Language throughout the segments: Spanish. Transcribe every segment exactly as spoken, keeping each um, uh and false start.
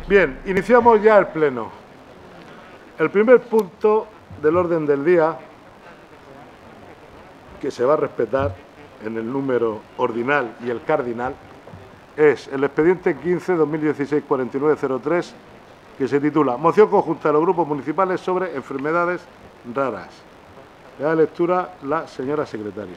Bien, iniciamos ya el pleno. El primer punto del orden del día, que se va a respetar en el número ordinal y el cardinal, es el expediente quince barra dos mil dieciséis cuarenta y nueve cero tres, que se titula Moción conjunta de los grupos municipales sobre enfermedades raras. Le da lectura la señora secretaria.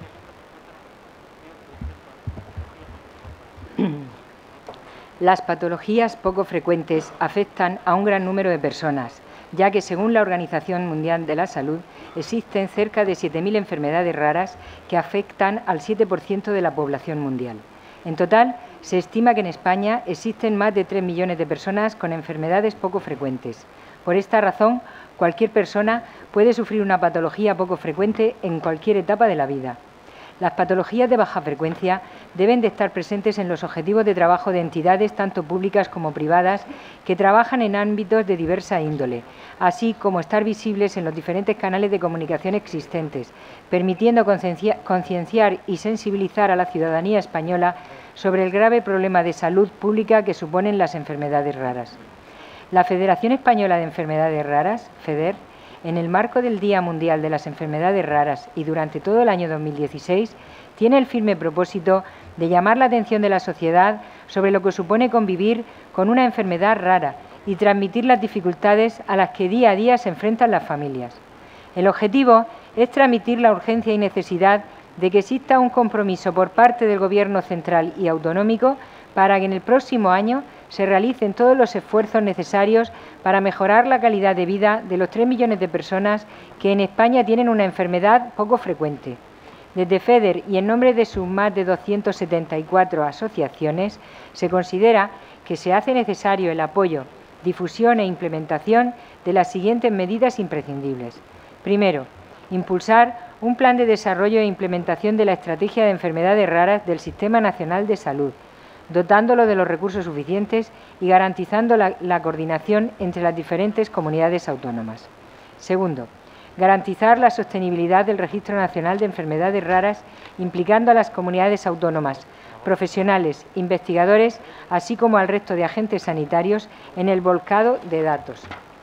Las patologías poco frecuentes afectan a un gran número de personas, ya que según la Organización Mundial de la Salud existen cerca de siete mil enfermedades raras que afectan al siete por ciento de la población mundial. En total, se estima que en España existen más de tres millones de personas con enfermedades poco frecuentes. Por esta razón, cualquier persona puede sufrir una patología poco frecuente en cualquier etapa de la vida. Las patologías de baja frecuencia deben de estar presentes en los objetivos de trabajo de entidades tanto públicas como privadas que trabajan en ámbitos de diversa índole, así como estar visibles en los diferentes canales de comunicación existentes, permitiendo concienciar y sensibilizar a la ciudadanía española sobre el grave problema de salud pública que suponen las enfermedades raras. La Federación Española de Enfermedades Raras, FEDER, en el marco del Día Mundial de las Enfermedades Raras y durante todo el año dos mil dieciséis, tiene el firme propósito de llamar la atención de la sociedad sobre lo que supone convivir con una enfermedad rara y transmitir las dificultades a las que día a día se enfrentan las familias. El objetivo es transmitir la urgencia y necesidad de que exista un compromiso por parte del Gobierno central y autonómico para que en el próximo año se realicen todos los esfuerzos necesarios para mejorar la calidad de vida de los tres millones de personas que en España tienen una enfermedad poco frecuente. Desde FEDER y en nombre de sus más de doscientas setenta y cuatro asociaciones, se considera que se hace necesario el apoyo, difusión e implementación de las siguientes medidas imprescindibles. Primero, impulsar un plan de desarrollo e implementación de la Estrategia de Enfermedades Raras del Sistema Nacional de Salud, dotándolo de los recursos suficientes y garantizando la, la coordinación entre las diferentes comunidades autónomas. Segundo, garantizar la sostenibilidad del Registro Nacional de Enfermedades Raras, implicando a las comunidades autónomas, profesionales, investigadores, así como al resto de agentes sanitarios en el volcado de datos.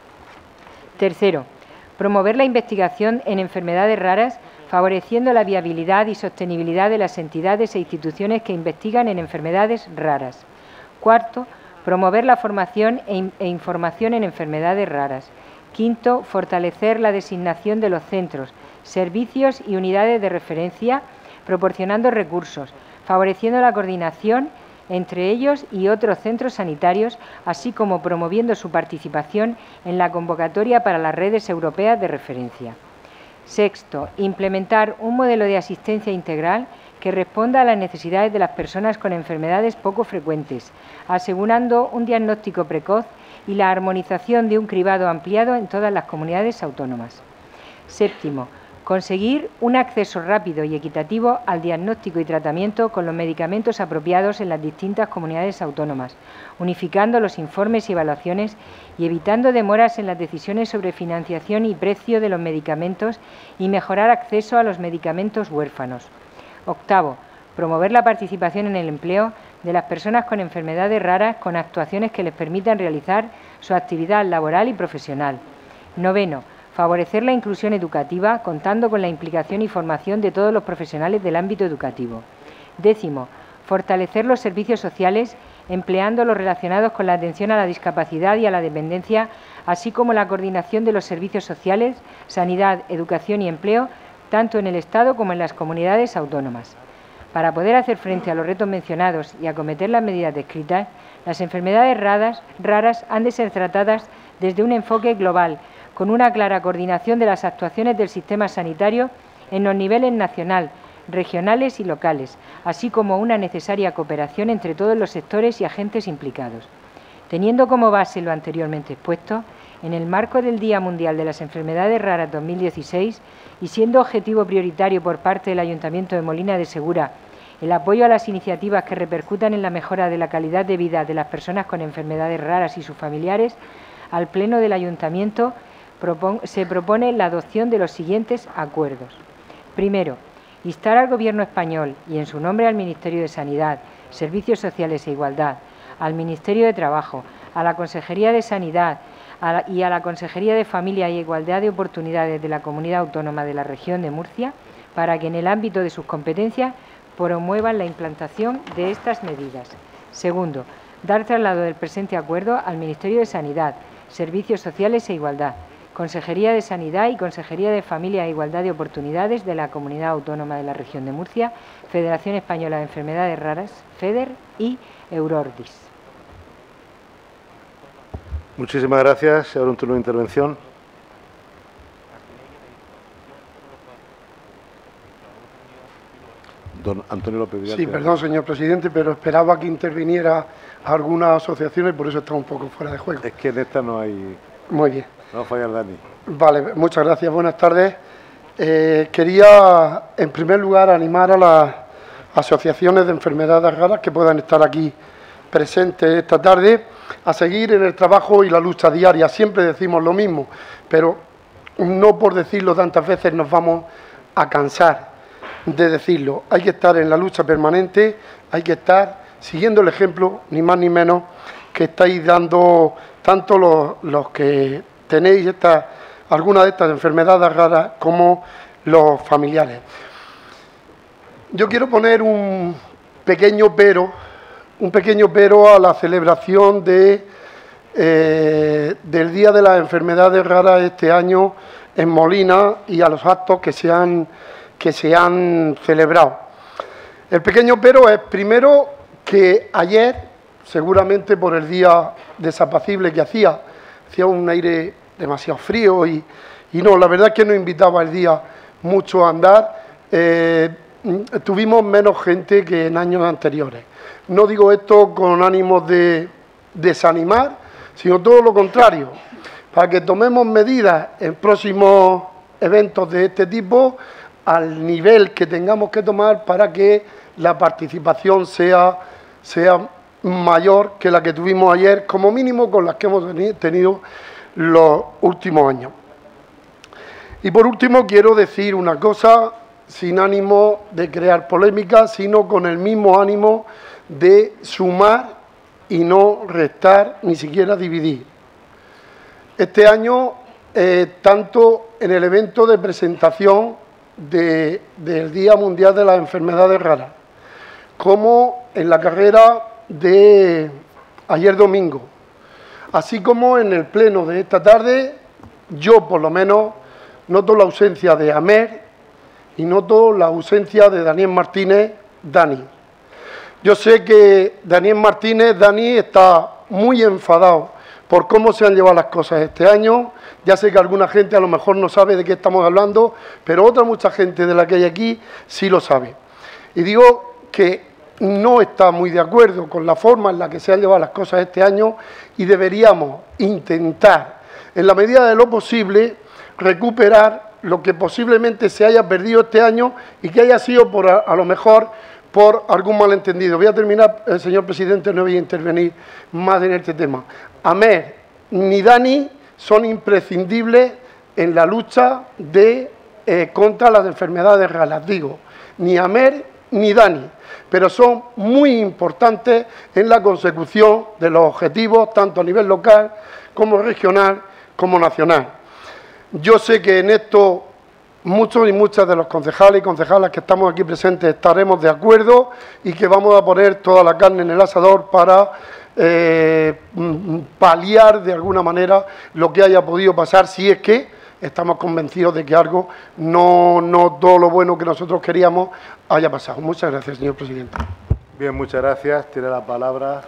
Tercero, promover la investigación en enfermedades raras, favoreciendo la viabilidad y sostenibilidad de las entidades e instituciones que investigan en enfermedades raras. Cuarto, promover la formación e, e información en enfermedades raras. Quinto, fortalecer la designación de los centros, servicios y unidades de referencia, proporcionando recursos, favoreciendo la coordinación entre ellos y otros centros sanitarios, así como promoviendo su participación en la convocatoria para las redes europeas de referencia. Sexto, implementar un modelo de asistencia integral que responda a las necesidades de las personas con enfermedades poco frecuentes, asegurando un diagnóstico precoz y la armonización de un cribado ampliado en todas las comunidades autónomas. Séptimo, conseguir un acceso rápido y equitativo al diagnóstico y tratamiento con los medicamentos apropiados en las distintas comunidades autónomas, unificando los informes y evaluaciones y evitando demoras en las decisiones sobre financiación y precio de los medicamentos y mejorar acceso a los medicamentos huérfanos. Octavo, promover la participación en el empleo de las personas con enfermedades raras con actuaciones que les permitan realizar su actividad laboral y profesional. Noveno, favorecer la inclusión educativa, contando con la implicación y formación de todos los profesionales del ámbito educativo. Décimo, fortalecer los servicios sociales, empleando los relacionados con la atención a la discapacidad y a la dependencia, así como la coordinación de los servicios sociales, sanidad, educación y empleo, tanto en el Estado como en las comunidades autónomas. Para poder hacer frente a los retos mencionados y acometer las medidas descritas, las enfermedades raras, raras han de ser tratadas desde un enfoque global, con una clara coordinación de las actuaciones del sistema sanitario en los niveles nacional, regionales y locales, así como una necesaria cooperación entre todos los sectores y agentes implicados. Teniendo como base lo anteriormente expuesto, en el marco del Día Mundial de las Enfermedades Raras dos mil dieciséis y siendo objetivo prioritario por parte del Ayuntamiento de Molina de Segura el apoyo a las iniciativas que repercutan en la mejora de la calidad de vida de las personas con enfermedades raras y sus familiares, al Pleno del Ayuntamiento se propone la adopción de los siguientes acuerdos. Primero, instar al Gobierno español y en su nombre al Ministerio de Sanidad, Servicios Sociales e Igualdad, al Ministerio de Trabajo, a la Consejería de Sanidad a la, y a la Consejería de Familia y Igualdad de Oportunidades de la Comunidad Autónoma de la Región de Murcia para que en el ámbito de sus competencias promuevan la implantación de estas medidas. Segundo, dar traslado del presente acuerdo al Ministerio de Sanidad, Servicios Sociales e Igualdad, Consejería de Sanidad y Consejería de Familia e Igualdad de Oportunidades de la Comunidad Autónoma de la Región de Murcia, Federación Española de Enfermedades Raras, FEDER y Eurordis. Muchísimas gracias. Ahora un turno de intervención. Don Antonio López Villar. Sí, perdón, señor presidente, pero esperaba que interviniera algunas asociaciones y por eso está un poco fuera de juego. Es que en esta no hay... Muy bien. No va a fallar Dani. Vale, muchas gracias. Buenas tardes. Eh, quería, en primer lugar, animar a las asociaciones de enfermedades raras que puedan estar aquí presentes esta tarde a seguir en el trabajo y la lucha diaria. Siempre decimos lo mismo, pero no por decirlo tantas veces nos vamos a cansar de decirlo. Hay que estar en la lucha permanente, hay que estar siguiendo el ejemplo, ni más ni menos, que estáis dando tanto los, los que tenéis esta, algunas de estas enfermedades raras como los familiares. Yo quiero poner un pequeño pero, un pequeño pero a la celebración de, eh, del Día de las Enfermedades Raras este año en Molina y a los actos que se han, que se han celebrado. El pequeño pero es, primero, que ayer, seguramente por el día desapacible que hacía, hacía un aire demasiado frío y, y no, la verdad es que no invitaba el día mucho a andar, eh, tuvimos menos gente que en años anteriores. No digo esto con ánimos de desanimar, sino todo lo contrario, para que tomemos medidas en próximos eventos de este tipo al nivel que tengamos que tomar para que la participación sea, sea mayor que la que tuvimos ayer, como mínimo con las que hemos tenido los últimos años. Y por último quiero decir una cosa sin ánimo de crear polémica, sino con el mismo ánimo de sumar y no restar, ni siquiera dividir. Este año, eh, tanto en el evento de presentación de, del Día Mundial de las Enfermedades Raras, como en la carrera de ayer domingo, así como en el pleno de esta tarde, yo por lo menos noto la ausencia de Amer y noto la ausencia de Daniel Martínez, Dani. Yo sé que Daniel Martínez, Dani, está muy enfadado por cómo se han llevado las cosas este año. Ya sé que alguna gente a lo mejor no sabe de qué estamos hablando, pero otra mucha gente de la que hay aquí sí lo sabe. Y digo que no está muy de acuerdo con la forma en la que se han llevado las cosas este año y deberíamos intentar, en la medida de lo posible, recuperar lo que posiblemente se haya perdido este año y que haya sido por a, a lo mejor por algún malentendido. Voy a terminar, eh, señor presidente, no voy a intervenir más en este tema. Amer ni Dani son imprescindibles en la lucha de, eh, contra las enfermedades raras, digo, ni Amer ni Dani, pero son muy importantes en la consecución de los objetivos, tanto a nivel local como regional como nacional. Yo sé que en esto muchos y muchas de los concejales y concejalas que estamos aquí presentes estaremos de acuerdo y que vamos a poner toda la carne en el asador para eh, paliar de alguna manera lo que haya podido pasar, si es que estamos convencidos de que algo, no, no todo lo bueno que nosotros queríamos, haya pasado. Muchas gracias, señor presidente. Bien, muchas gracias. Tiene la palabra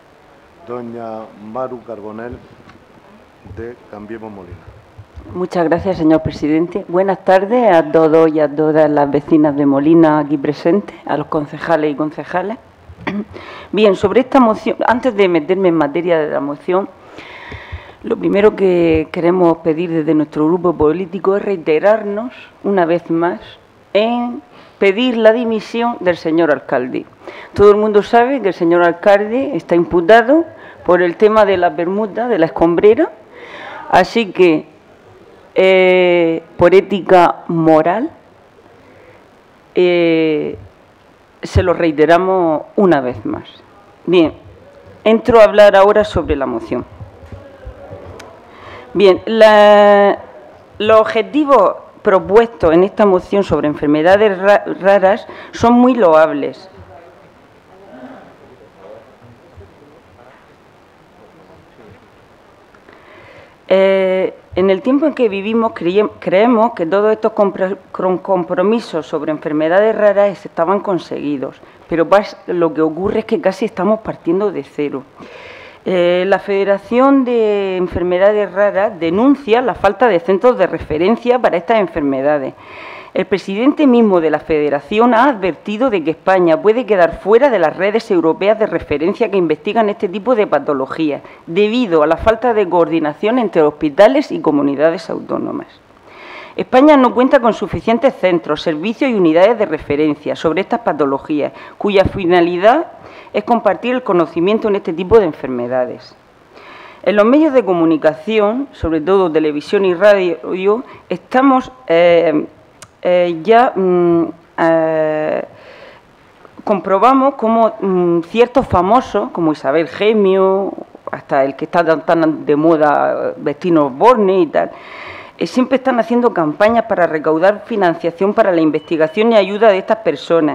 doña Maru Carbonell, de Cambiemos Molina. Muchas gracias, señor presidente. Buenas tardes a todos y a todas las vecinas de Molina aquí presentes, a los concejales y concejales. Bien, sobre esta moción, antes de meterme en materia de la moción, lo primero que queremos pedir desde nuestro grupo político es reiterarnos una vez más en pedir la dimisión del señor alcalde. Todo el mundo sabe que el señor alcalde está imputado por el tema de la permuta, de la escombrera, así que eh, por ética moral eh, se lo reiteramos una vez más. Bien, entro a hablar ahora sobre la moción. Bien, la, los objetivos propuestos en esta moción sobre enfermedades ra raras son muy loables. Eh, en el tiempo en que vivimos creemos que todos estos compromisos sobre enfermedades raras estaban conseguidos, pero lo que ocurre es que casi estamos partiendo de cero. Eh, la Federación de Enfermedades Raras denuncia la falta de centros de referencia para estas enfermedades. El presidente mismo de la Federación ha advertido de que España puede quedar fuera de las redes europeas de referencia que investigan este tipo de patologías, debido a la falta de coordinación entre hospitales y comunidades autónomas. España no cuenta con suficientes centros, servicios y unidades de referencia sobre estas patologías, cuya finalidad es compartir el conocimiento en este tipo de enfermedades. En los medios de comunicación, sobre todo televisión y radio, estamos eh, eh, ya mmm, eh, comprobamos cómo mmm, ciertos famosos, como Isabel Gemio, hasta el que está tan, tan de moda, Vestino Borne y tal, eh, siempre están haciendo campañas para recaudar financiación para la investigación y ayuda de estas personas,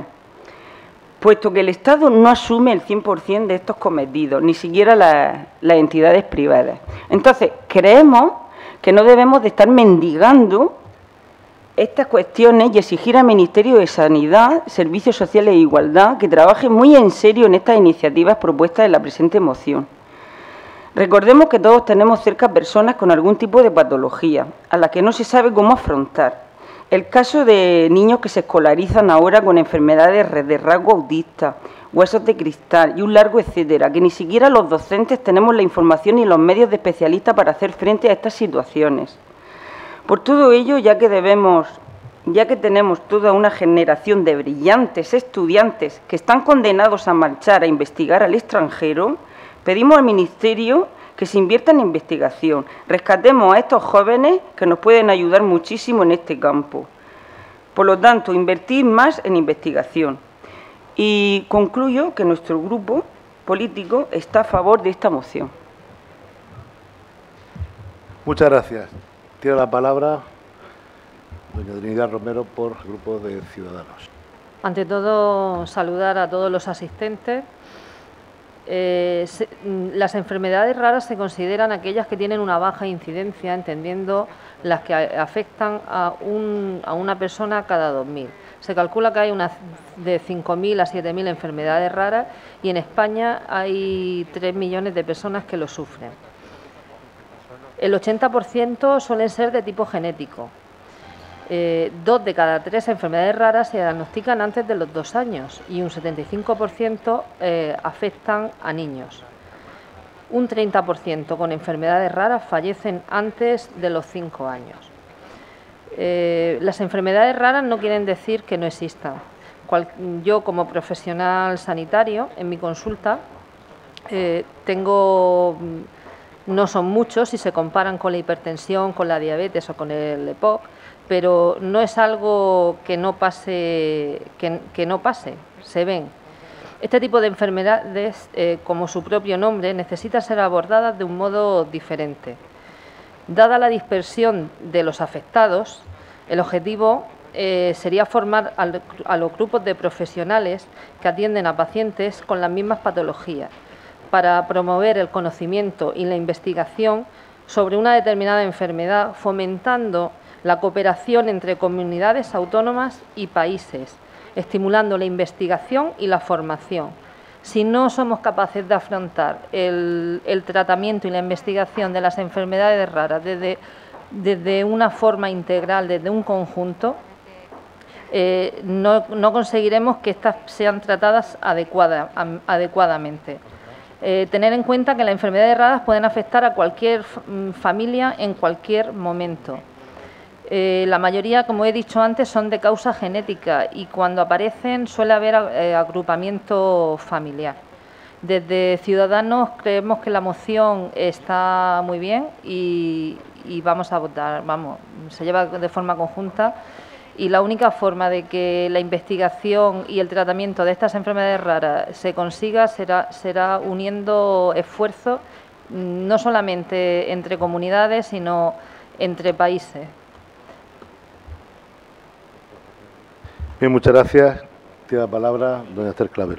puesto que el Estado no asume el cien por cien de estos cometidos, ni siquiera la, las entidades privadas. Entonces, creemos que no debemos de estar mendigando estas cuestiones y exigir al Ministerio de Sanidad, Servicios Sociales e Igualdad que trabaje muy en serio en estas iniciativas propuestas en la presente moción. Recordemos que todos tenemos cerca personas con algún tipo de patología, a las que no se sabe cómo afrontar. El caso de niños que se escolarizan ahora con enfermedades de rasgo autista, huesos de cristal y un largo etcétera, que ni siquiera los docentes tenemos la información y los medios de especialistas para hacer frente a estas situaciones. Por todo ello, ya que debemos, ya que tenemos toda una generación de brillantes estudiantes que están condenados a marchar a investigar al extranjero, pedimos al Ministerio que se invierta en investigación. Rescatemos a estos jóvenes que nos pueden ayudar muchísimo en este campo. Por lo tanto, invertir más en investigación. Y concluyo que nuestro grupo político está a favor de esta moción. Muchas gracias. Tiene la palabra doña Trinidad Romero por el Grupo de Ciudadanos. Ante todo, saludar a todos los asistentes. Eh, se, las enfermedades raras se consideran aquellas que tienen una baja incidencia, entendiendo las que afectan a, un, a una persona cada dos mil. Se calcula que hay unas de cinco mil a siete mil enfermedades raras y en España hay tres millones de personas que lo sufren. El ochenta por ciento suelen ser de tipo genético. Eh, dos de cada tres enfermedades raras se diagnostican antes de los dos años y un setenta y cinco por ciento eh, afectan a niños. Un treinta por ciento con enfermedades raras fallecen antes de los cinco años. Eh, las enfermedades raras no quieren decir que no existan. Cual, yo, como profesional sanitario, en mi consulta, eh, tengo, no son muchos si se comparan con la hipertensión, con la diabetes o con el E P O C, pero no es algo que no pase, que, que no pase, se ven. Este tipo de enfermedades, eh, como su propio nombre, necesita ser abordadas de un modo diferente. Dada la dispersión de los afectados, el objetivo eh, sería formar al, a los grupos de profesionales que atienden a pacientes con las mismas patologías, para promover el conocimiento y la investigación sobre una determinada enfermedad, fomentando la cooperación entre comunidades autónomas y países, estimulando la investigación y la formación. Si no somos capaces de afrontar el, el tratamiento y la investigación de las enfermedades raras desde, desde una forma integral, desde un conjunto, eh, no, no conseguiremos que estas sean tratadas adecuada, adecuadamente. Eh, tener en cuenta que las enfermedades raras pueden afectar a cualquier familia en cualquier momento. Eh, la mayoría, como he dicho antes, son de causa genética y cuando aparecen suele haber eh, agrupamiento familiar. Desde Ciudadanos creemos que la moción está muy bien y, y vamos a votar, vamos, se lleva de forma conjunta y la única forma de que la investigación y el tratamiento de estas enfermedades raras se consiga será, será uniendo esfuerzos, no solamente entre comunidades, sino entre países. Bien, muchas gracias. Tiene la palabra doña Esther Clavero.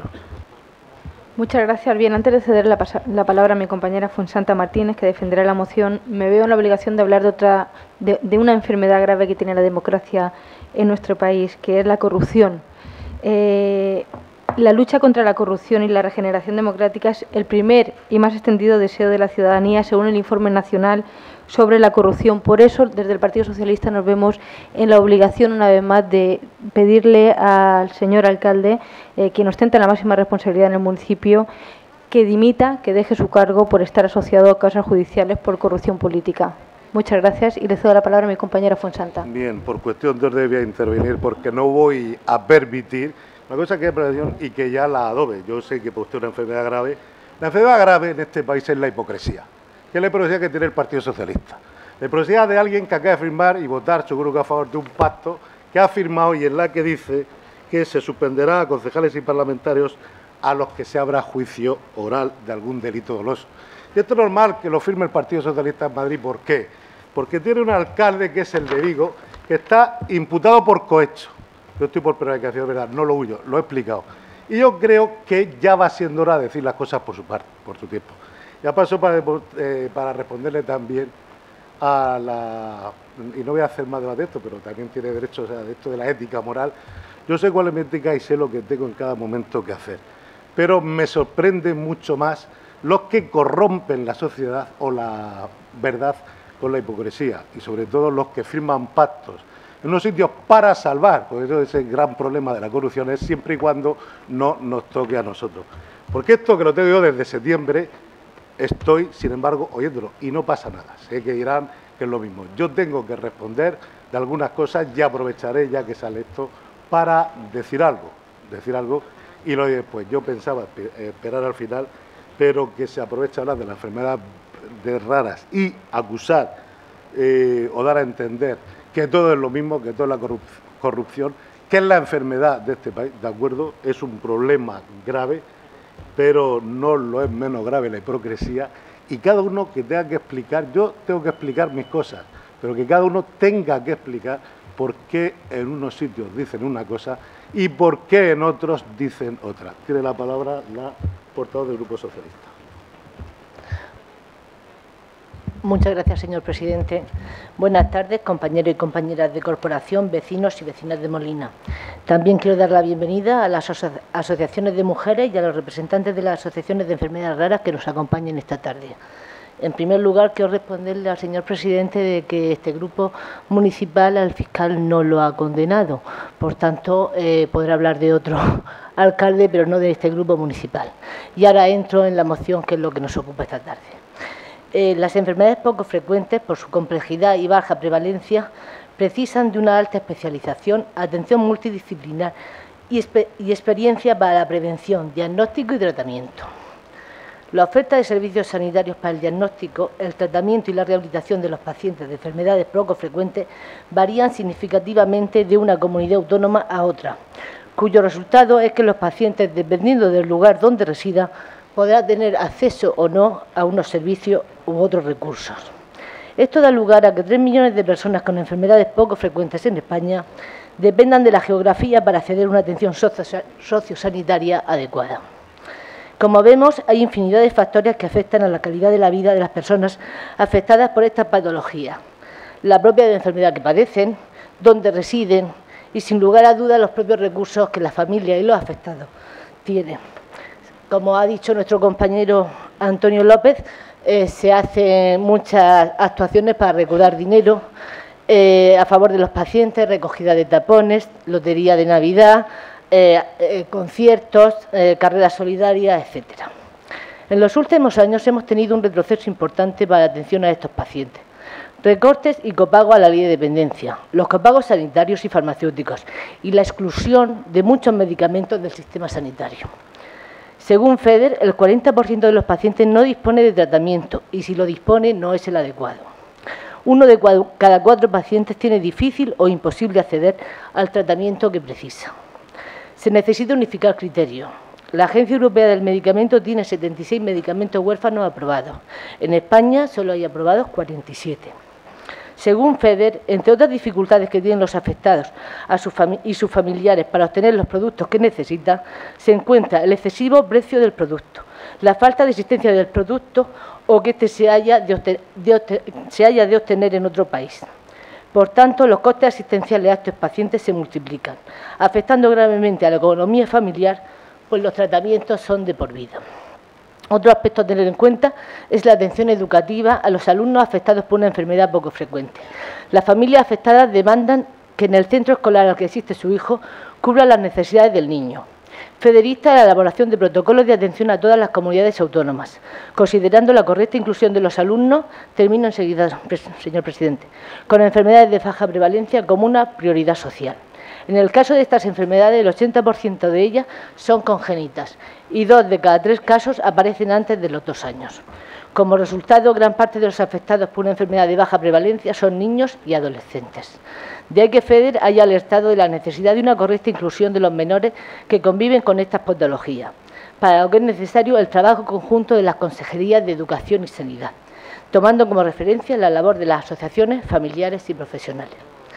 Muchas gracias. Bien, antes de ceder la, la palabra a mi compañera Fuensanta Martínez, que defenderá la moción, me veo en la obligación de hablar de otra, de, de una enfermedad grave que tiene la democracia en nuestro país, que es la corrupción. Eh, la lucha contra la corrupción y la regeneración democrática es el primer y más extendido deseo de la ciudadanía, según el Informe Nacional sobre la Corrupción. Por eso, desde el Partido Socialista nos vemos en la obligación, una vez más, de pedirle al señor alcalde, eh, quien ostenta la máxima responsabilidad en el municipio, que dimita, que deje su cargo por estar asociado a causas judiciales por corrupción política. Muchas gracias y le cedo la palabra a mi compañera Fuensanta. Bien, por cuestión de orden voy a intervenir porque no voy a permitir una cosa que es prevención y que ya la adobe. Yo sé que por usted es una enfermedad grave. La enfermedad grave en este país es la hipocresía, que es la hipocresía que tiene el Partido Socialista. La hipocresía de alguien que acaba de firmar y votar, seguro que a favor de un pacto que ha firmado y en la que dice que se suspenderá a concejales y parlamentarios a los que se abra juicio oral de algún delito doloso. Y esto es normal que lo firme el Partido Socialista en Madrid. ¿Por qué? Porque tiene un alcalde, que es el de Vigo, que está imputado por cohecho. Yo estoy por prevaricación, ¿verdad? No lo huyo, lo he explicado. Y yo creo que ya va siendo hora de decir las cosas por su parte, por su tiempo. Ya paso para, eh, para responderle también a la... Y no voy a hacer más debate de esto, pero también tiene derecho, o sea, de esto de la ética moral. Yo sé cuál es mi ética y sé lo que tengo en cada momento que hacer. Pero me sorprende mucho más los que corrompen la sociedad o la verdad con la hipocresía. Y sobre todo los que firman pactos en unos sitios para salvar, porque eso es el gran problema de la corrupción, es siempre y cuando no nos toque a nosotros. Porque esto, que lo tengo yo desde septiembre, estoy, sin embargo, oyéndolo y no pasa nada. Sé que dirán que es lo mismo. Yo tengo que responder de algunas cosas y aprovecharé, ya que sale esto, para decir algo, decir algo y lo doy después. Yo pensaba esperar al final, pero que se aprovecha hablar de la enfermedad de raras y acusar eh, o dar a entender que todo es lo mismo, que todo es la corrup corrupción, que es la enfermedad de este país, de acuerdo, es un problema grave, pero no lo es menos grave la hipocresía, y cada uno que tenga que explicar, yo tengo que explicar mis cosas, pero que cada uno tenga que explicar por qué en unos sitios dicen una cosa y por qué en otros dicen otra. Tiene la palabra la portavoz del Grupo Socialista. Muchas gracias, señor presidente. Buenas tardes, compañeros y compañeras de corporación, vecinos y vecinas de Molina. También quiero dar la bienvenida a las aso asociaciones de mujeres y a los representantes de las asociaciones de enfermedades raras que nos acompañan esta tarde. En primer lugar, quiero responderle al señor presidente de que este grupo municipal al fiscal no lo ha condenado. Por tanto, eh, podrá hablar de otro alcalde, pero no de este grupo municipal. Y ahora entro en la moción, que es lo que nos ocupa esta tarde. Eh, las enfermedades poco frecuentes, por su complejidad y baja prevalencia, precisan de una alta especialización, atención multidisciplinar y, y experiencia para la prevención, diagnóstico y tratamiento. La oferta de servicios sanitarios para el diagnóstico, el tratamiento y la rehabilitación de los pacientes de enfermedades poco frecuentes varían significativamente de una comunidad autónoma a otra, cuyo resultado es que los pacientes, dependiendo del lugar donde resida, podrá tener acceso o no a unos servicios u otros recursos. Esto da lugar a que tres millones de personas con enfermedades poco frecuentes en España dependan de la geografía para acceder a una atención sociosanitaria adecuada. Como vemos, hay infinidad de factores que afectan a la calidad de la vida de las personas afectadas por esta patología, la propia enfermedad que padecen, dónde residen y, sin lugar a dudas, los propios recursos que la familia y los afectados tienen. Como ha dicho nuestro compañero Antonio López, eh, se hacen muchas actuaciones para recaudar dinero eh, a favor de los pacientes, recogida de tapones, lotería de Navidad, eh, eh, conciertos, eh, carreras solidarias, etcétera. En los últimos años hemos tenido un retroceso importante para la atención a estos pacientes. Recortes y copago a la ley de dependencia, los copagos sanitarios y farmacéuticos y la exclusión de muchos medicamentos del sistema sanitario. Según FEDER, el cuarenta por ciento de los pacientes no dispone de tratamiento y si lo dispone no es el adecuado. Uno de cada cuatro pacientes tiene difícil o imposible acceder al tratamiento que precisa. Se necesita unificar criterios. La Agencia Europea del Medicamento tiene setenta y seis medicamentos huérfanos aprobados. En España solo hay aprobados cuarenta y siete. Según FEDER, entre otras dificultades que tienen los afectados a sus y sus familiares para obtener los productos que necesitan, se encuentra el excesivo precio del producto, la falta de existencia del producto o que éste se haya de obtener, de, se haya de obtener en otro país. Por tanto, los costes asistenciales a estos pacientes se multiplican, afectando gravemente a la economía familiar, pues los tratamientos son de por vida. Otro aspecto a tener en cuenta es la atención educativa a los alumnos afectados por una enfermedad poco frecuente. Las familias afectadas demandan que en el centro escolar al que asiste su hijo cubra las necesidades del niño. FEDER insta a la elaboración de protocolos de atención a todas las comunidades autónomas, considerando la correcta inclusión de los alumnos, termino enseguida, señor presidente, con enfermedades de baja prevalencia como una prioridad social. En el caso de estas enfermedades, el ochenta por ciento de ellas son congénitas y dos de cada tres casos aparecen antes de los dos años. Como resultado, gran parte de los afectados por una enfermedad de baja prevalencia son niños y adolescentes. De ahí que FEDER haya alertado de la necesidad de una correcta inclusión de los menores que conviven con estas patologías, para lo que es necesario el trabajo conjunto de las consejerías de Educación y Sanidad, tomando como referencia la labor de las asociaciones familiares y profesionales.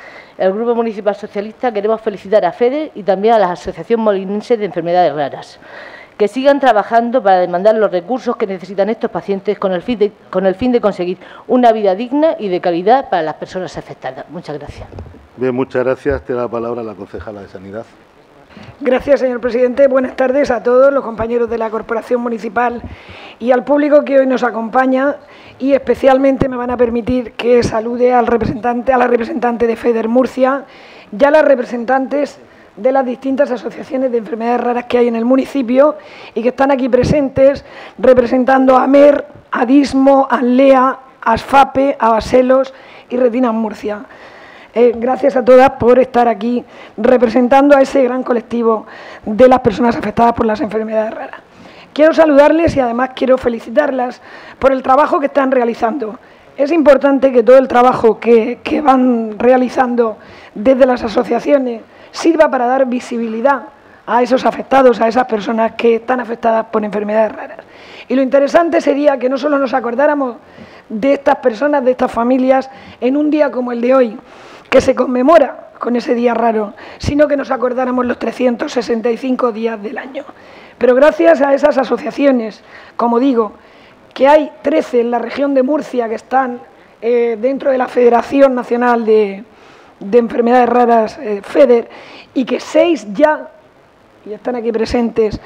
El Grupo Municipal Socialista queremos felicitar a FEDER y también a la Asociación Molinense de Enfermedades Raras, que sigan trabajando para demandar los recursos que necesitan estos pacientes con el fin de, con el fin de conseguir una vida digna y de calidad para las personas afectadas. Muchas gracias. Bien, muchas gracias. Tiene la palabra la concejala de Sanidad. Gracias, señor presidente. Buenas tardes a todos los compañeros de la Corporación Municipal y al público que hoy nos acompaña, y especialmente me van a permitir que salude al representante, a la representante de FEDER Murcia y a las representantes de las distintas asociaciones de enfermedades raras que hay en el municipio y que están aquí presentes representando a AMER, a DISMO, a ANLEA, a ASFAPE, a Baselos y Retinas Murcia. Eh, gracias a todas por estar aquí representando a ese gran colectivo de las personas afectadas por las enfermedades raras. Quiero saludarles y además quiero felicitarlas por el trabajo que están realizando. Es importante que todo el trabajo que, que van realizando desde las asociaciones sirva para dar visibilidad a esos afectados, a esas personas que están afectadas por enfermedades raras. Y lo interesante sería que no solo nos acordáramos de estas personas, de estas familias, en un día como el de hoy, que se conmemora con ese día raro, sino que nos acordáramos los trescientos sesenta y cinco días del año. Pero gracias a esas asociaciones, como digo, que hay trece en la región de Murcia que están eh, dentro de la Federación Nacional de, de Enfermedades Raras, eh, FEDER, y que seis ya, y están aquí presentes,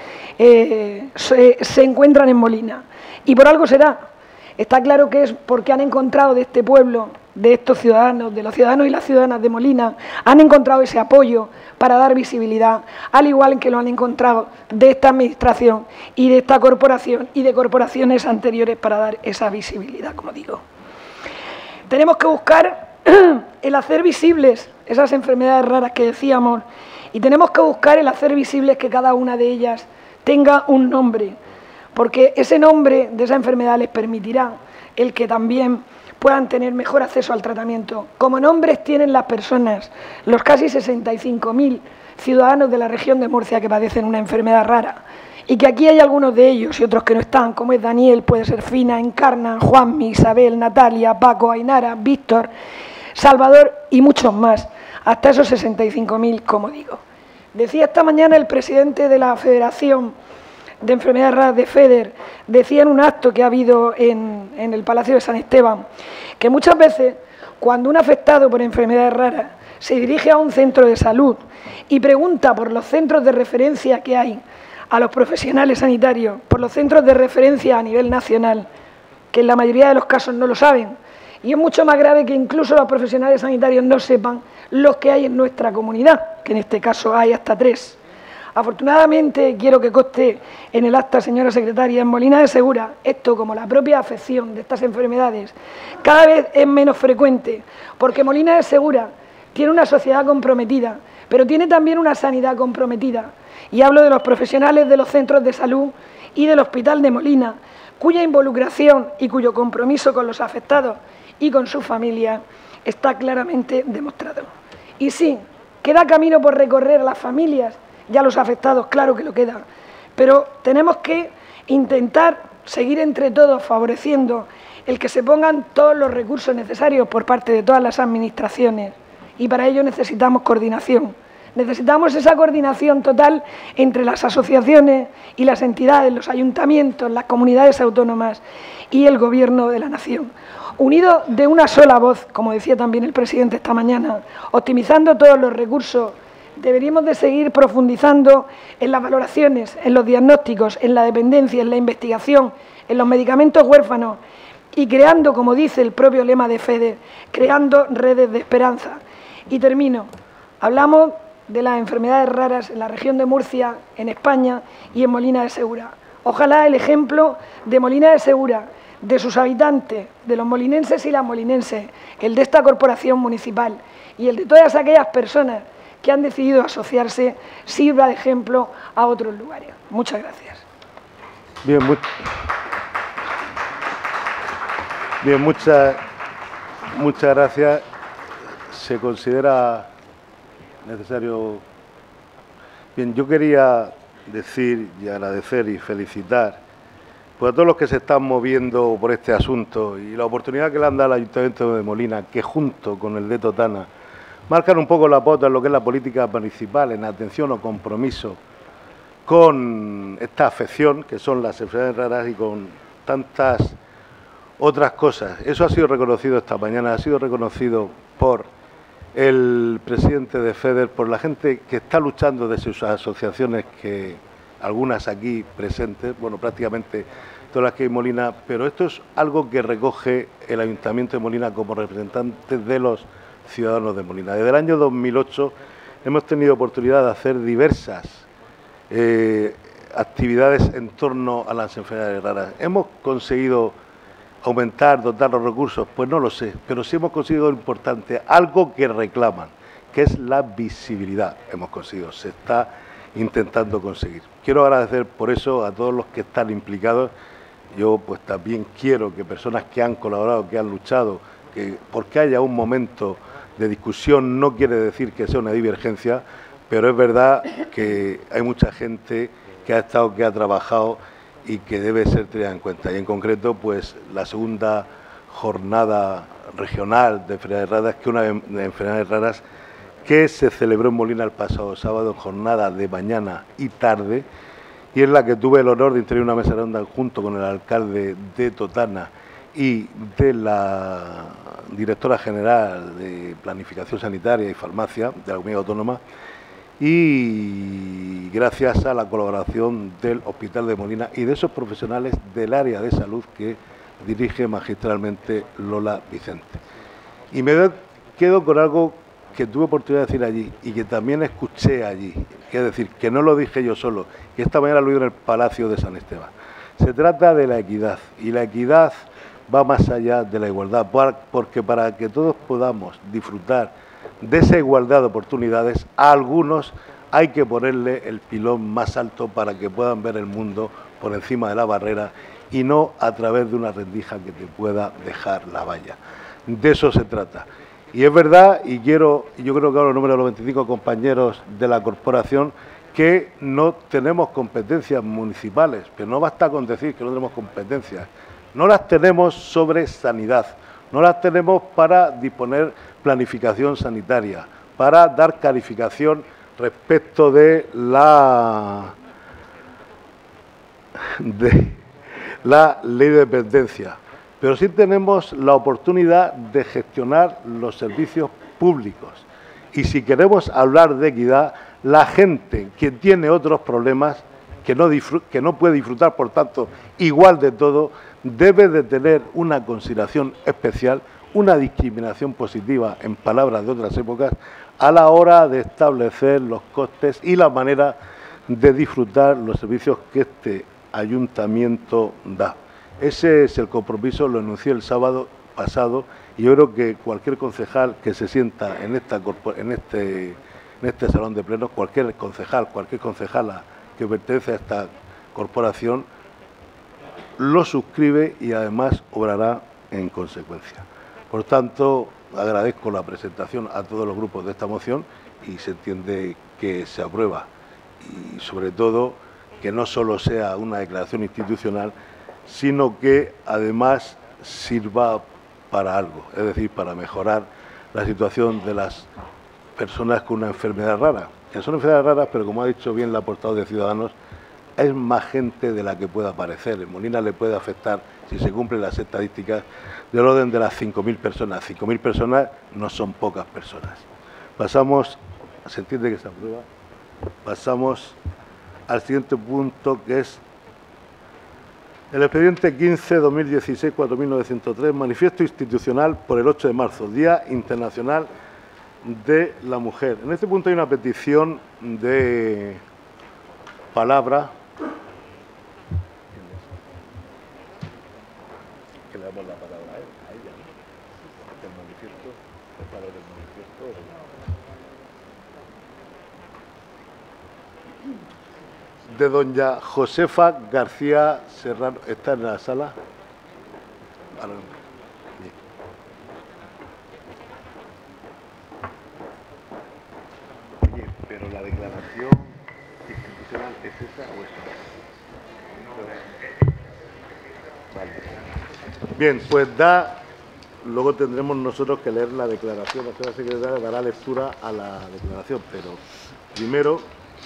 eh, se, se encuentran en Molina. Y por algo será. Está claro que es porque han encontrado de este pueblo, de estos ciudadanos, de los ciudadanos y las ciudadanas de Molina, han encontrado ese apoyo para dar visibilidad, al igual que lo han encontrado de esta administración y de esta corporación y de corporaciones anteriores para dar esa visibilidad, como digo. Tenemos que buscar el hacer visibles esas enfermedades raras que decíamos y tenemos que buscar el hacer visibles que cada una de ellas tenga un nombre, porque ese nombre de esa enfermedad les permitirá el que también puedan tener mejor acceso al tratamiento. Como nombres tienen las personas, los casi sesenta y cinco mil ciudadanos de la región de Murcia que padecen una enfermedad rara, y que aquí hay algunos de ellos y otros que no están, como es Daniel, puede ser Fina, Encarna, Juanmi, Isabel, Natalia, Paco, Ainara, Víctor, Salvador y muchos más, hasta esos sesenta y cinco mil, como digo. Decía esta mañana el presidente de la Federación de Enfermedades Raras de FEDER, decía en un acto que ha habido en, en el Palacio de San Esteban, que muchas veces cuando un afectado por enfermedades raras se dirige a un centro de salud y pregunta por los centros de referencia que hay, a los profesionales sanitarios, por los centros de referencia a nivel nacional, que en la mayoría de los casos no lo saben, y es mucho más grave que incluso los profesionales sanitarios no sepan los que hay en nuestra comunidad, que en este caso hay hasta tres. Afortunadamente, quiero que conste en el acta, señora secretaria, en Molina de Segura, esto como la propia afección de estas enfermedades, cada vez es menos frecuente, porque Molina de Segura tiene una sociedad comprometida, pero tiene también una sanidad comprometida. Y hablo de los profesionales de los centros de salud y del Hospital de Molina, cuya involucración y cuyo compromiso con los afectados y con su familia está claramente demostrado. Y sí, queda camino por recorrer a las familias, ya los afectados, claro que lo queda, pero tenemos que intentar seguir entre todos favoreciendo el que se pongan todos los recursos necesarios por parte de todas las administraciones, y para ello necesitamos coordinación. Necesitamos esa coordinación total entre las asociaciones y las entidades, los ayuntamientos, las comunidades autónomas y el Gobierno de la Nación. Unidos de una sola voz, como decía también el presidente esta mañana, optimizando todos los recursos, deberíamos de seguir profundizando en las valoraciones, en los diagnósticos, en la dependencia, en la investigación, en los medicamentos huérfanos y creando, como dice el propio lema de FEDER, creando redes de esperanza. Y termino. Hablamos de las enfermedades raras en la región de Murcia, en España y en Molina de Segura. Ojalá el ejemplo de Molina de Segura, de sus habitantes, de los molinenses y las molinenses, el de esta corporación municipal y el de todas aquellas personas que han decidido asociarse, sirva de ejemplo a otros lugares. Muchas gracias. Bien, muy... Bien, muchas, muchas gracias. Se considera necesario. Bien, yo quería decir y agradecer y felicitar pues, a todos los que se están moviendo por este asunto y la oportunidad que le han dado al Ayuntamiento de Molina, que junto con el de Totana marcan un poco la pauta en lo que es la política municipal en atención o compromiso con esta afección que son las enfermedades raras y con tantas otras cosas. Eso ha sido reconocido esta mañana, ha sido reconocido por el presidente de FEDER, por la gente que está luchando de sus asociaciones, que algunas aquí presentes, bueno, prácticamente todas las que hay en Molina, pero esto es algo que recoge el Ayuntamiento de Molina como representante de los ciudadanos de Molina. Desde el año dos mil ocho hemos tenido oportunidad de hacer diversas eh, actividades en torno a las enfermedades raras. Hemos conseguido aumentar, dotar los recursos, pues no lo sé, pero sí hemos conseguido lo importante, algo que reclaman, que es la visibilidad. Hemos conseguido, se está intentando conseguir. Quiero agradecer por eso a todos los que están implicados. Yo pues también quiero que personas que han colaborado, que han luchado, que porque haya un momento de discusión no quiere decir que sea una divergencia, pero es verdad que hay mucha gente que ha estado, que ha trabajado y que debe ser tenida en cuenta. Y en concreto, pues la segunda jornada regional de enfermedades raras, que una de enfermedades raras que se celebró en Molina el pasado sábado, en jornada de mañana y tarde, y en la que tuve el honor de intervenir una mesa redonda junto con el alcalde de Totana y de la directora general de Planificación Sanitaria y Farmacia de la Comunidad Autónoma, y gracias a la colaboración del Hospital de Molina y de esos profesionales del área de salud que dirige magistralmente Lola Vicente. Y me quedo con algo que tuve oportunidad de decir allí y que también escuché allí, que es decir, que no lo dije yo solo, que esta mañana lo oí en el Palacio de San Esteban. Se trata de la equidad, y la equidad va más allá de la igualdad, porque para que todos podamos disfrutar de esa igualdad de oportunidades, a algunos hay que ponerle el pilón más alto para que puedan ver el mundo por encima de la barrera y no a través de una rendija que te pueda dejar la valla. De eso se trata. Y es verdad, y quiero, yo creo que hablo en nombre de los veinticinco compañeros de la corporación, que no tenemos competencias municipales, pero no basta con decir que no tenemos competencias. No las tenemos sobre sanidad, no las tenemos para disponer planificación sanitaria, para dar calificación respecto de la, de la ley de dependencia, pero sí tenemos la oportunidad de gestionar los servicios públicos. Y si queremos hablar de equidad, la gente que tiene otros problemas, que no, que no puede disfrutar, por tanto, igual de todo, debe de tener una consideración especial, una discriminación positiva, en palabras de otras épocas, a la hora de establecer los costes y la manera de disfrutar los servicios que este ayuntamiento da. Ese es el compromiso, lo enuncié el sábado pasado, y yo creo que cualquier concejal que se sienta en, esta, en, este, en este salón de plenos, cualquier concejal, cualquier concejala que pertenece a esta corporación, lo suscribe y además obrará en consecuencia. Por tanto, agradezco la presentación a todos los grupos de esta moción y se entiende que se aprueba. Y sobre todo, que no solo sea una declaración institucional, sino que además sirva para algo, es decir, para mejorar la situación de las personas con una enfermedad rara. Que son enfermedades raras, pero como ha dicho bien la portavoz de Ciudadanos, es más gente de la que pueda aparecer. En Molina le puede afectar, si se cumplen las estadísticas, del orden de las cinco mil personas. cinco mil personas no son pocas personas. Pasamos, ¿se entiende que se aprueba? Pasamos al siguiente punto, que es el expediente quince barra dos mil dieciséis cuatro mil novecientos tres, manifiesto institucional por el ocho de marzo, Día Internacional de la Mujer. En este punto hay una petición de palabra. Que le damos la palabra a, él, a ella, ¿no? El manifiesto, el valor del manifiesto. De doña Josefa García Serrano. ¿Está en la sala? Ah, no. Oye, pero la declaración institucional es esa o esa. Vale. Bien, pues da, luego tendremos nosotros que leer la declaración. La señora secretaria dará lectura a la declaración, pero primero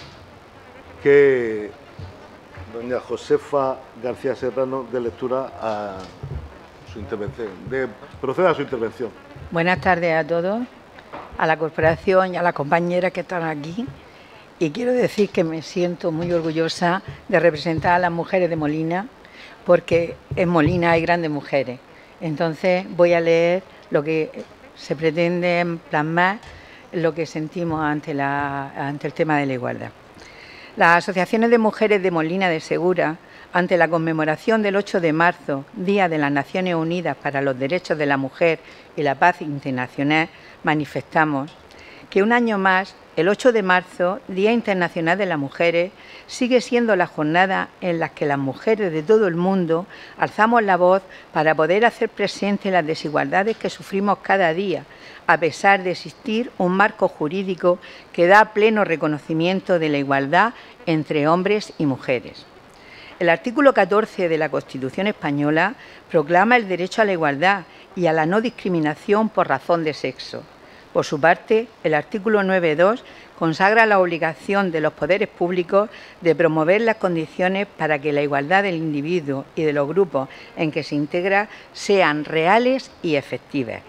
que doña Josefa García Serrano dé lectura a su intervención, de, proceda a su intervención. Buenas tardes a todos, a la corporación y a las compañeras que están aquí. Y quiero decir que me siento muy orgullosa de representar a las mujeres de Molina, porque en Molina hay grandes mujeres. Entonces voy a leer lo que se pretende plasmar, lo que sentimos ante, la, ante el tema de la igualdad. Las asociaciones de mujeres de Molina de Segura, ante la conmemoración del ocho de marzo, Día de las Naciones Unidas para los Derechos de la Mujer y la Paz Internacional, manifestamos que un año más, el ocho de marzo, Día Internacional de las Mujeres, sigue siendo la jornada en la que las mujeres de todo el mundo alzamos la voz para poder hacer presente las desigualdades que sufrimos cada día, a pesar de existir un marco jurídico que da pleno reconocimiento de la igualdad entre hombres y mujeres. El artículo catorce de la Constitución española proclama el derecho a la igualdad y a la no discriminación por razón de sexo. Por su parte, el artículo nueve punto dos consagra la obligación de los poderes públicos de promover las condiciones para que la igualdad del individuo y de los grupos en que se integra sean reales y efectivas.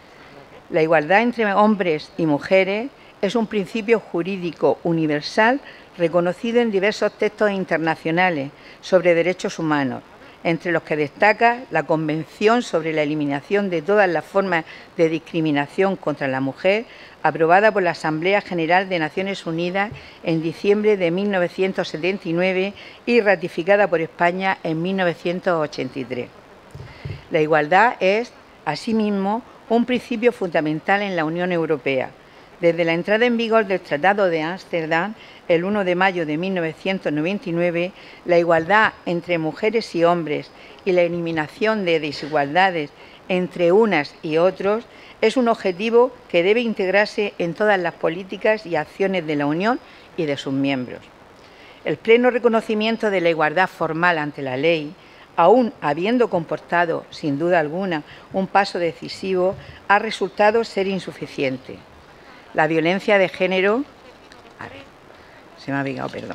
La igualdad entre hombres y mujeres es un principio jurídico universal reconocido en diversos textos internacionales sobre derechos humanos, entre los que destaca la Convención sobre la Eliminación de todas las formas de discriminación contra la mujer, aprobada por la Asamblea General de Naciones Unidas en diciembre de mil novecientos setenta y nueve y ratificada por España en mil novecientos ochenta y tres. La igualdad es, asimismo, un principio fundamental en la Unión Europea. Desde la entrada en vigor del Tratado de Ámsterdam, el uno de mayo de mil novecientos noventa y nueve, la igualdad entre mujeres y hombres y la eliminación de desigualdades entre unas y otros es un objetivo que debe integrarse en todas las políticas y acciones de la Unión y de sus miembros. El pleno reconocimiento de la igualdad formal ante la ley, aún habiendo comportado, sin duda alguna, un paso decisivo, ha resultado ser insuficiente. La violencia de género, a ver, se me ha pegado, perdón.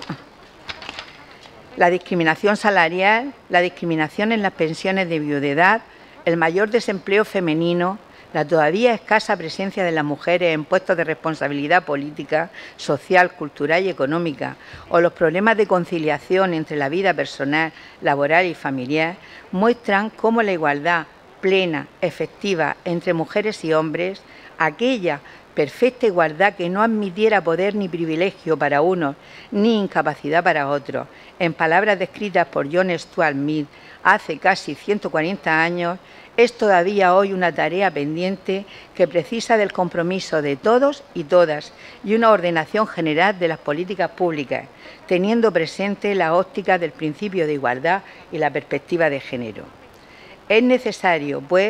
La discriminación salarial, la discriminación en las pensiones de viudedad, el mayor desempleo femenino, la todavía escasa presencia de las mujeres en puestos de responsabilidad política, social, cultural y económica, o los problemas de conciliación entre la vida personal, laboral y familiar, muestran cómo la igualdad plena, efectiva entre mujeres y hombres, aquella perfecta igualdad que no admitiera poder ni privilegio para unos, ni incapacidad para otros, en palabras descritas por John Stuart Mill hace casi ciento cuarenta años, es todavía hoy una tarea pendiente que precisa del compromiso de todos y todas y una ordenación general de las políticas públicas, teniendo presente la óptica del principio de igualdad y la perspectiva de género. Es necesario, pues,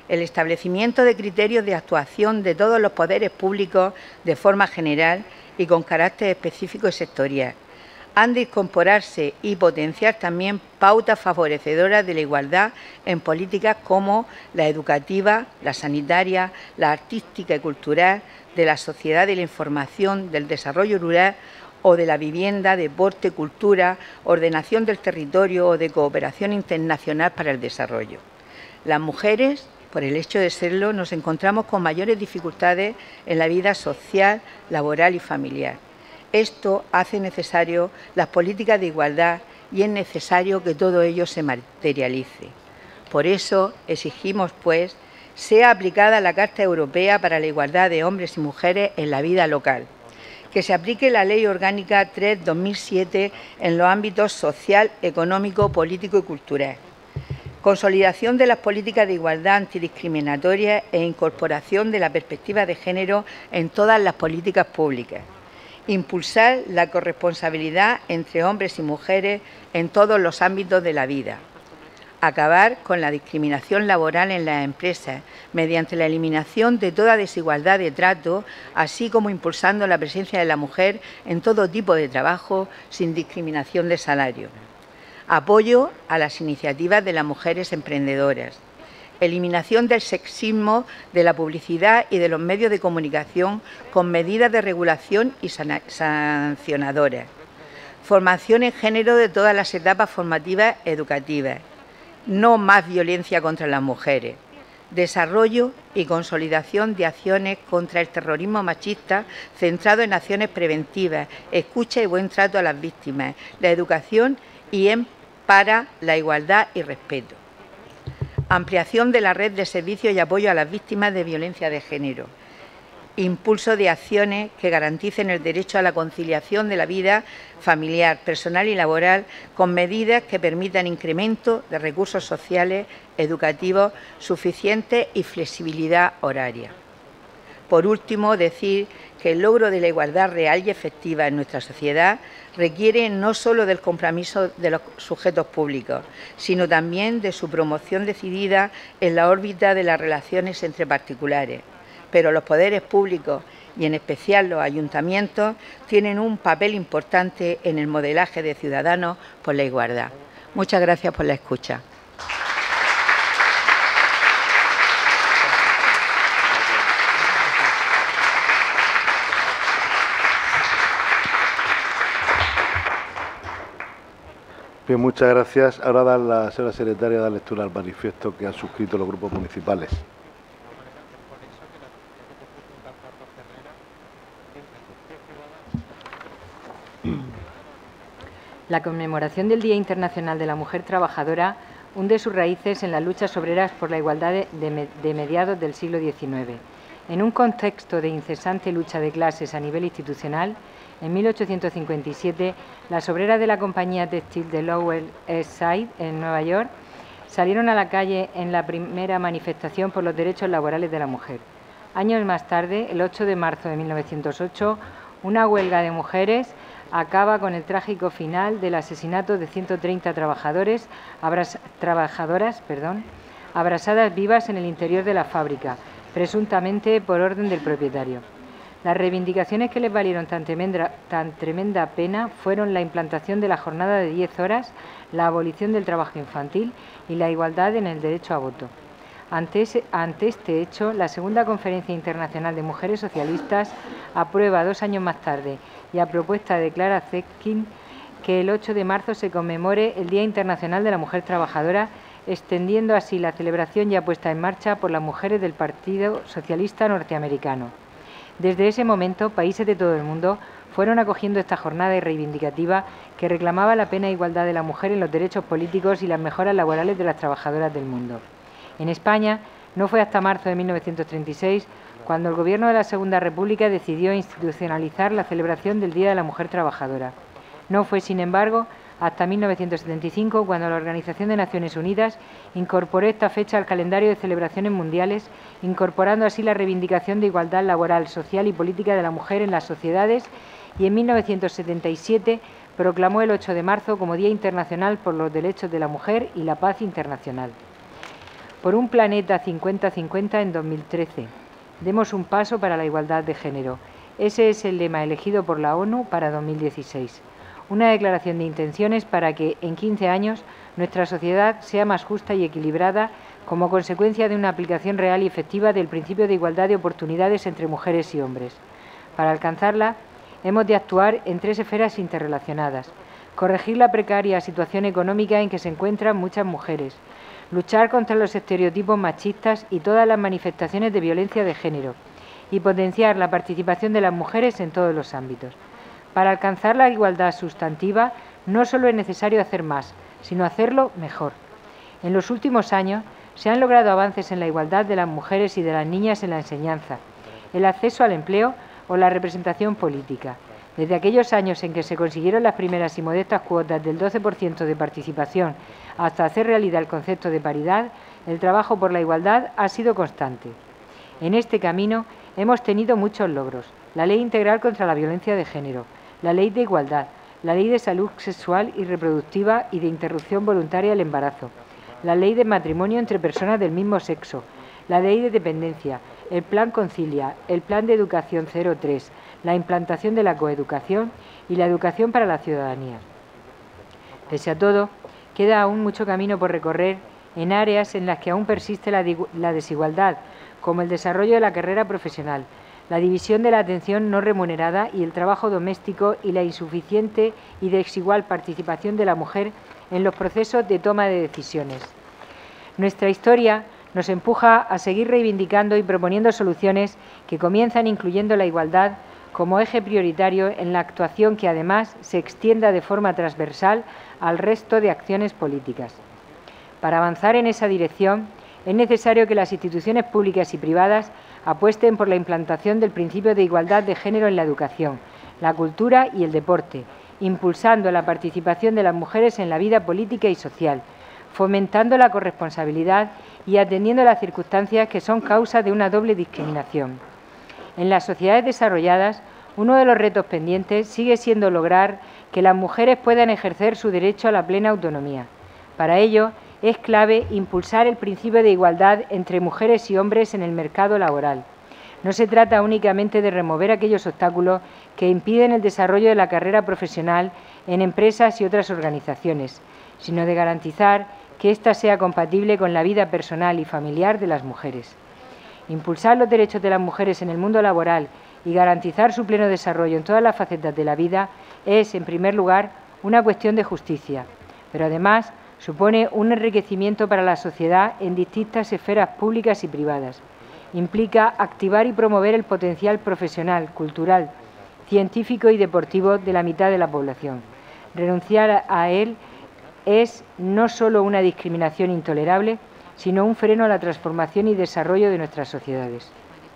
el establecimiento de criterios de actuación de todos los poderes públicos de forma general y con carácter específico y sectorial. Han de incorporarse y potenciar también pautas favorecedoras de la igualdad en políticas como la educativa, la sanitaria, la artística y cultural, de la sociedad de la información, del desarrollo rural o de la vivienda, deporte, cultura, ordenación del territorio o de cooperación internacional para el desarrollo. Las mujeres, por el hecho de serlo, nos encontramos con mayores dificultades en la vida social, laboral y familiar. Esto hace necesario las políticas de igualdad y es necesario que todo ello se materialice. Por eso exigimos, pues, sea aplicada la Carta Europea para la Igualdad de Hombres y Mujeres en la vida local, que se aplique la Ley Orgánica tres barra dos mil siete en los ámbitos social, económico, político y cultural. Consolidación de las políticas de igualdad antidiscriminatoria e incorporación de la perspectiva de género en todas las políticas públicas. Impulsar la corresponsabilidad entre hombres y mujeres en todos los ámbitos de la vida. Acabar con la discriminación laboral en las empresas mediante la eliminación de toda desigualdad de trato, así como impulsando la presencia de la mujer en todo tipo de trabajo sin discriminación de salario. Apoyo a las iniciativas de las mujeres emprendedoras. Eliminación del sexismo de la publicidad y de los medios de comunicación con medidas de regulación y sancionadoras. Formación en género de todas las etapas formativas educativas. No más violencia contra las mujeres. Desarrollo y consolidación de acciones contra el terrorismo machista centrado en acciones preventivas, escucha y buen trato a las víctimas, la educación y en para la igualdad y respeto. Ampliación de la red de servicios y apoyo a las víctimas de violencia de género. Impulso de acciones que garanticen el derecho a la conciliación de la vida familiar, personal y laboral con medidas que permitan incremento de recursos sociales, educativos suficientes y flexibilidad horaria. Por último, decir que el logro de la igualdad real y efectiva en nuestra sociedad requiere no solo del compromiso de los sujetos públicos, sino también de su promoción decidida en la órbita de las relaciones entre particulares. Pero los poderes públicos, y en especial los ayuntamientos, tienen un papel importante en el modelaje de ciudadanos por la igualdad. Muchas gracias por la escucha. Bien, muchas gracias. Ahora da la señora secretaria da lectura al manifiesto que han suscrito los grupos municipales. La conmemoración del Día Internacional de la Mujer Trabajadora hunde sus raíces en las luchas obreras por la igualdad de, de, de mediados del siglo diecinueve. En un contexto de incesante lucha de clases a nivel institucional, en mil ochocientos cincuenta y siete, las obreras de la compañía textil de Lower East Side, en Nueva York, salieron a la calle en la primera manifestación por los derechos laborales de la mujer. Años más tarde, el ocho de marzo de mil novecientos ocho, una huelga de mujeres acaba con el trágico final del asesinato de ciento treinta trabajadores, abras, trabajadoras perdón, abrasadas vivas en el interior de la fábrica, presuntamente por orden del propietario. Las reivindicaciones que les valieron tan tremenda, tan tremenda pena fueron la implantación de la jornada de diez horas, la abolición del trabajo infantil y la igualdad en el derecho a voto. Ante, ese, ante este hecho, la segunda Conferencia Internacional de Mujeres Socialistas aprueba dos años más tarde y a propuesta de Clara Zetkin que el ocho de marzo se conmemore el Día Internacional de la Mujer Trabajadora, extendiendo así la celebración ya puesta en marcha por las mujeres del Partido Socialista Norteamericano. Desde ese momento, países de todo el mundo fueron acogiendo esta jornada reivindicativa que reclamaba la plena igualdad de la mujer en los derechos políticos y las mejoras laborales de las trabajadoras del mundo. En España, no fue hasta marzo de mil novecientos treinta y seis cuando el Gobierno de la Segunda República decidió institucionalizar la celebración del Día de la Mujer Trabajadora. No fue, sin embargo, hasta mil novecientos setenta y cinco cuando la Organización de Naciones Unidas incorporó esta fecha al calendario de celebraciones mundiales, incorporando así la reivindicación de igualdad laboral, social y política de la mujer en las sociedades, y en mil novecientos setenta y siete proclamó el ocho de marzo como Día Internacional por los Derechos de la Mujer y la Paz Internacional. por un planeta cincuenta cincuenta en dos mil trece. Demos un paso para la igualdad de género. Ese es el lema elegido por la ONU para dos mil dieciséis. Una declaración de intenciones para que en quince años nuestra sociedad sea más justa y equilibrada como consecuencia de una aplicación real y efectiva del principio de igualdad de oportunidades entre mujeres y hombres. Para alcanzarla, hemos de actuar en tres esferas interrelacionadas: corregir la precaria situación económica en que se encuentran muchas mujeres, luchar contra los estereotipos machistas y todas las manifestaciones de violencia de género, y potenciar la participación de las mujeres en todos los ámbitos. Para alcanzar la igualdad sustantiva, no solo es necesario hacer más, sino hacerlo mejor. En los últimos años se han logrado avances en la igualdad de las mujeres y de las niñas en la enseñanza, el acceso al empleo o la representación política. Desde aquellos años en que se consiguieron las primeras y modestas cuotas del doce por ciento de participación hasta hacer realidad el concepto de paridad, el trabajo por la igualdad ha sido constante. En este camino hemos tenido muchos logros: la Ley Integral contra la Violencia de Género, la Ley de Igualdad, la Ley de Salud Sexual y Reproductiva y de Interrupción Voluntaria del Embarazo, la Ley de Matrimonio entre personas del mismo sexo, la Ley de Dependencia, el Plan Concilia, el Plan de Educación cero tres, la implantación de la coeducación y la educación para la ciudadanía. Pese a todo, queda aún mucho camino por recorrer en áreas en las que aún persiste la, la desigualdad, como el desarrollo de la carrera profesional, la división de la atención no remunerada y el trabajo doméstico y la insuficiente y desigual participación de la mujer en los procesos de toma de decisiones. Nuestra historia nos empuja a seguir reivindicando y proponiendo soluciones que comienzan incluyendo la igualdad como eje prioritario en la actuación que además se extienda de forma transversal al resto de acciones políticas. Para avanzar en esa dirección, es necesario que las instituciones públicas y privadas apuesten por la implantación del principio de igualdad de género en la educación, la cultura y el deporte, impulsando la participación de las mujeres en la vida política y social, fomentando la corresponsabilidad y atendiendo las circunstancias que son causa de una doble discriminación. En las sociedades desarrolladas, uno de los retos pendientes sigue siendo lograr que las mujeres puedan ejercer su derecho a la plena autonomía. Para ello, es clave impulsar el principio de igualdad entre mujeres y hombres en el mercado laboral. No se trata únicamente de remover aquellos obstáculos que impiden el desarrollo de la carrera profesional en empresas y otras organizaciones, sino de garantizar que ésta sea compatible con la vida personal y familiar de las mujeres. Impulsar los derechos de las mujeres en el mundo laboral y garantizar su pleno desarrollo en todas las facetas de la vida es, en primer lugar, una cuestión de justicia, pero además supone un enriquecimiento para la sociedad en distintas esferas públicas y privadas. Implica activar y promover el potencial profesional, cultural, científico y deportivo de la mitad de la población. Renunciar a él es no solo una discriminación intolerable, sino un freno a la transformación y desarrollo de nuestras sociedades.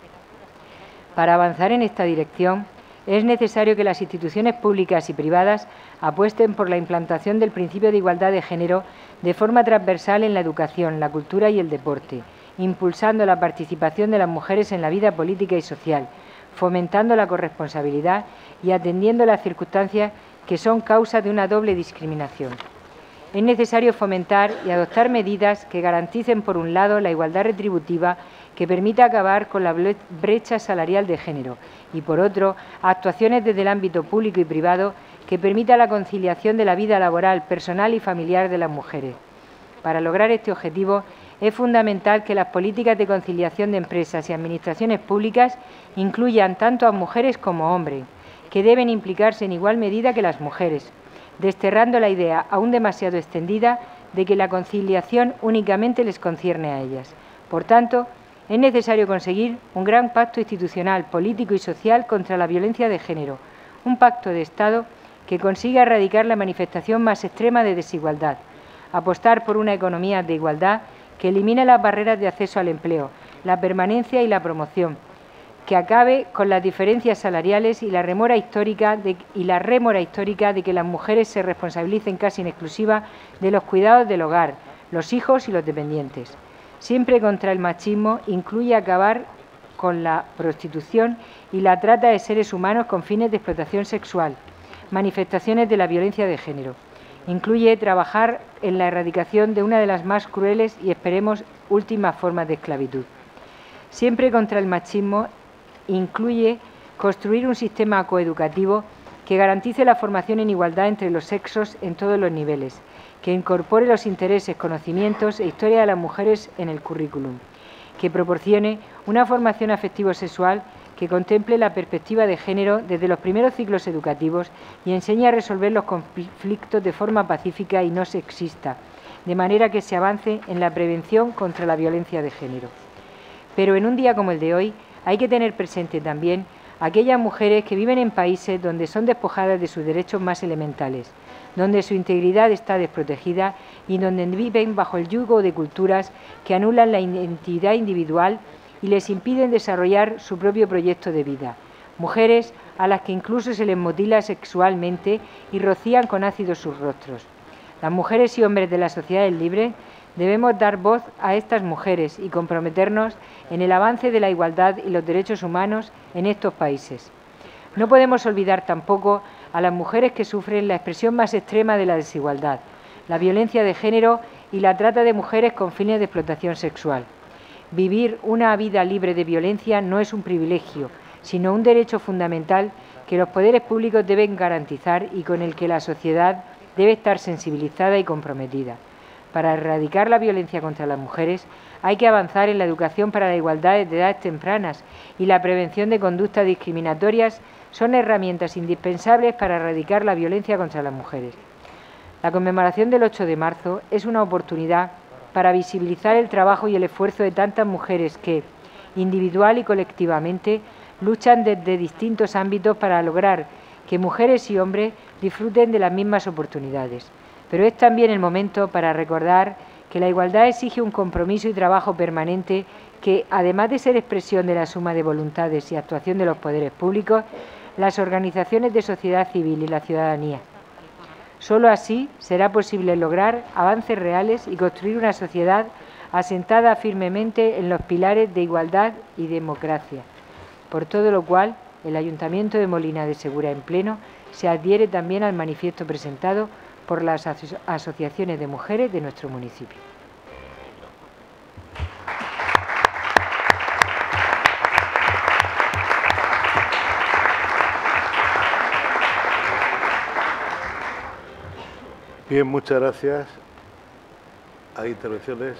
Para avanzar en esta dirección, es necesario que las instituciones públicas y privadas apuesten por la implantación del principio de igualdad de género de forma transversal en la educación, la cultura y el deporte, impulsando la participación de las mujeres en la vida política y social, fomentando la corresponsabilidad y atendiendo las circunstancias que son causa de una doble discriminación. Es necesario fomentar y adoptar medidas que garanticen, por un lado, la igualdad retributiva que permita acabar con la brecha salarial de género y, por otro, actuaciones desde el ámbito público y privado que permita la conciliación de la vida laboral, personal y familiar de las mujeres. Para lograr este objetivo, es fundamental que las políticas de conciliación de empresas y administraciones públicas incluyan tanto a mujeres como a hombres, que deben implicarse en igual medida que las mujeres, desterrando la idea aún demasiado extendida de que la conciliación únicamente les concierne a ellas. Por tanto, es necesario conseguir un gran pacto institucional, político y social contra la violencia de género, un pacto de Estado que consiga erradicar la manifestación más extrema de desigualdad, apostar por una economía de igualdad que elimine las barreras de acceso al empleo, la permanencia y la promoción, que acabe con las diferencias salariales y la remora histórica de, y la rémora histórica de que las mujeres se responsabilicen casi en exclusiva de los cuidados del hogar, los hijos y los dependientes. Siempre contra el machismo incluye acabar con la prostitución y la trata de seres humanos con fines de explotación sexual, manifestaciones de la violencia de género. Incluye trabajar en la erradicación de una de las más crueles y, esperemos, últimas formas de esclavitud. Siempre contra el machismo incluye construir un sistema coeducativo que garantice la formación en igualdad entre los sexos en todos los niveles, que incorpore los intereses, conocimientos e historia de las mujeres en el currículum, que proporcione una formación afectivo-sexual que contemple la perspectiva de género desde los primeros ciclos educativos y enseñe a resolver los conflictos de forma pacífica y no sexista, de manera que se avance en la prevención contra la violencia de género. Pero en un día como el de hoy hay que tener presente también aquellas mujeres que viven en países donde son despojadas de sus derechos más elementales, donde su integridad está desprotegida y donde viven bajo el yugo de culturas que anulan la identidad individual y les impiden desarrollar su propio proyecto de vida. Mujeres a las que incluso se les mutila sexualmente y rocían con ácido sus rostros. Las mujeres y hombres de las sociedades libres debemos dar voz a estas mujeres y comprometernos en el avance de la igualdad y los derechos humanos en estos países. No podemos olvidar tampoco a las mujeres que sufren la expresión más extrema de la desigualdad, la violencia de género y la trata de mujeres con fines de explotación sexual. Vivir una vida libre de violencia no es un privilegio, sino un derecho fundamental que los poderes públicos deben garantizar y con el que la sociedad debe estar sensibilizada y comprometida. Para erradicar la violencia contra las mujeres hay que avanzar en la educación para la igualdad desde edades tempranas y la prevención de conductas discriminatorias son herramientas indispensables para erradicar la violencia contra las mujeres. La conmemoración del ocho de marzo es una oportunidad para visibilizar el trabajo y el esfuerzo de tantas mujeres que, individual y colectivamente, luchan desde distintos ámbitos para lograr que mujeres y hombres disfruten de las mismas oportunidades. Pero es también el momento para recordar que la igualdad exige un compromiso y trabajo permanente que, además de ser expresión de la suma de voluntades y actuación de los poderes públicos, las organizaciones de sociedad civil y la ciudadanía. Solo así será posible lograr avances reales y construir una sociedad asentada firmemente en los pilares de igualdad y democracia. Por todo lo cual, el Ayuntamiento de Molina de Segura en Pleno se adhiere también al manifiesto presentado por las aso- asociaciones de mujeres de nuestro municipio. Bien, muchas gracias. ¿Hay intervenciones?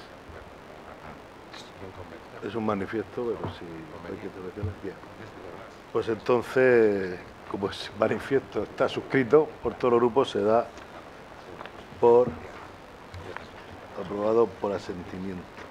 Es un manifiesto, pero si hay intervenciones, bien. Pues entonces, como el manifiesto está suscrito por todos los grupos, se da por aprobado por asentimiento.